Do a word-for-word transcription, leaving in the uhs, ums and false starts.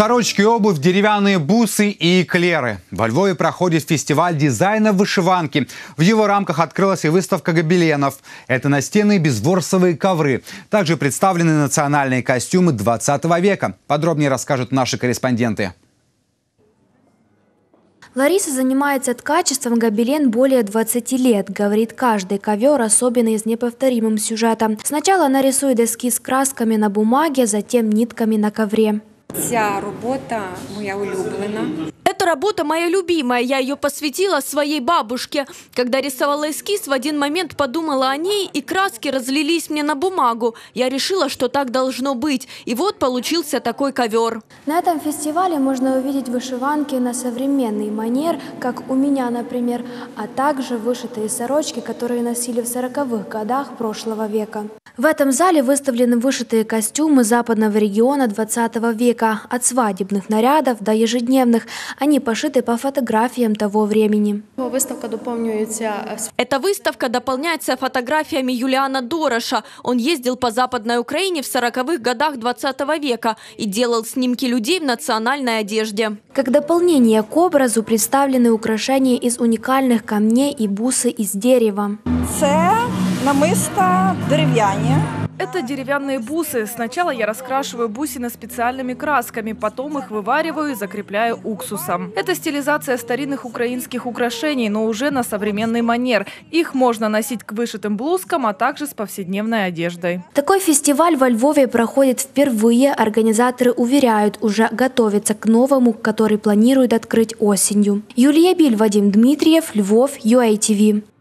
Сорочки, обувь, деревянные бусы и эклеры. Во Львове проходит фестиваль дизайна вышиванки. В его рамках открылась и выставка гобеленов. Это настенные безворсовые ковры. Также представлены национальные костюмы двадцатого века. Подробнее расскажут наши корреспонденты. Лариса занимается ткачеством гобелен более двадцати лет. Говорит, каждый ковер особенный с неповторимым сюжетом. Сначала она рисует эскиз красками на бумаге, затем нитками на ковре. Ця робота моя улюблена. Эта работа моя любимая, я ее посвятила своей бабушке. Когда рисовала эскиз, в один момент подумала о ней, и краски разлились мне на бумагу. Я решила, что так должно быть. И вот получился такой ковер. На этом фестивале можно увидеть вышиванки на современный манер, как у меня, например, а также вышитые сорочки, которые носили в сороковых годах прошлого века. В этом зале выставлены вышитые костюмы западного региона двадцатого века, от свадебных нарядов до ежедневных. Они пошиты по фотографиям того времени. Выставка дополняется. Эта выставка дополняется фотографиями Юлиана Дороша. Он ездил по Западной Украине в сороковых годах двадцатого века и делал снимки людей в национальной одежде. Как дополнение к образу представлены украшения из уникальных камней и бусы из дерева. Це намиста дерев'яні. Это деревянные бусы. Сначала я раскрашиваю бусины специальными красками, потом их вывариваю и закрепляю уксусом. Это стилизация старинных украинских украшений, но уже на современный манер. Их можно носить к вышитым блузкам, а также с повседневной одеждой. Такой фестиваль во Львове проходит впервые. Организаторы уверяют, уже готовятся к новому, который планируют открыть осенью. Юлия Биль, Вадим Дмитриев, Львов, ю эй ти ви.